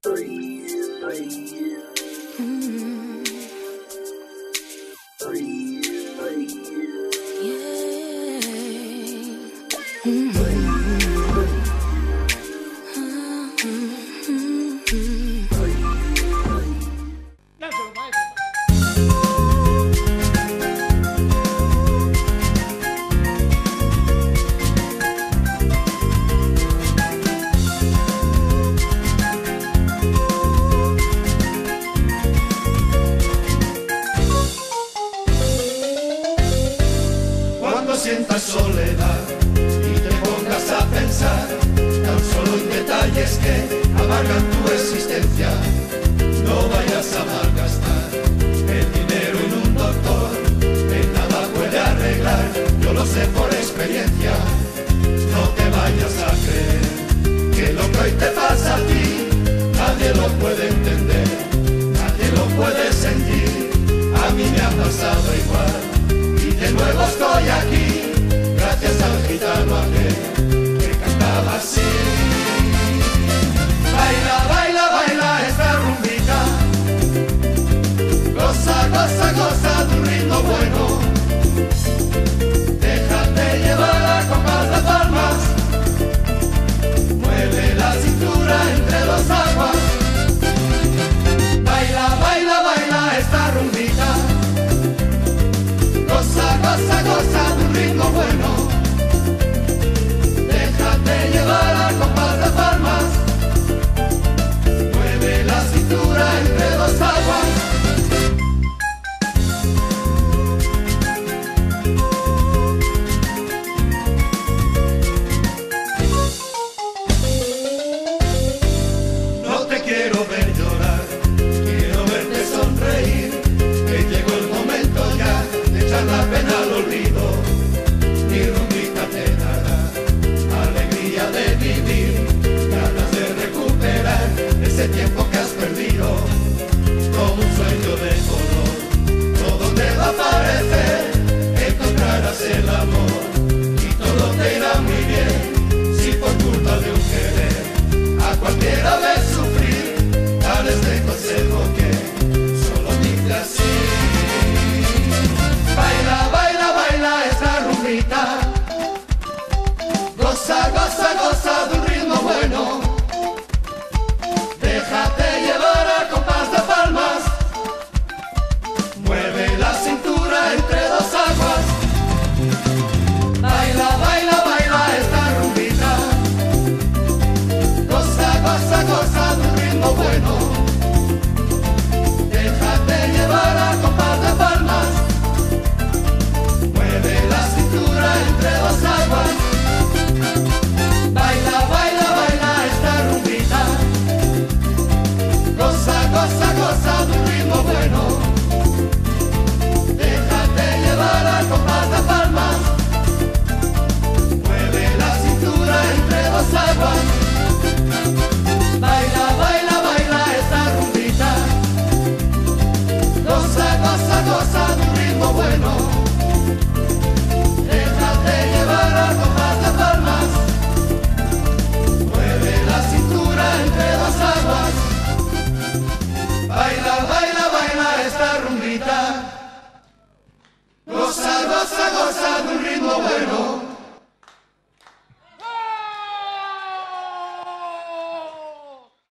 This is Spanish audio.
Sientas soledad y te pongas a pensar tan solo en detalles que amargan tu existencia, no vayas a malgastar el dinero en un doctor que nada puede arreglar, yo lo sé por experiencia. No te vayas a creer que lo que hoy te pasa a ti nadie lo puede entender, nadie lo puede sentir, a mí me ha pasado igual y de nuevo estoy aquí. Gracias al gitano aquel que cantaba así. Baila, baila, baila esta rumbita, goza, goza, goza de un ritmo bueno. Déjate llevar a compás de palmas, mueve la cintura entre dos aguas. Baila, baila, baila esta rumbita, goza, goza, goza de un ritmo bueno. Déjate llevar al compás de palmas, mueve la cintura entre dos aguas. No te quiero ver llorar, quiero verte sonreír, que llegó el momento ya de echar la pena al olvido. Mi rumbita te dará alegría de vivir, ganas de recuperar ese tiempo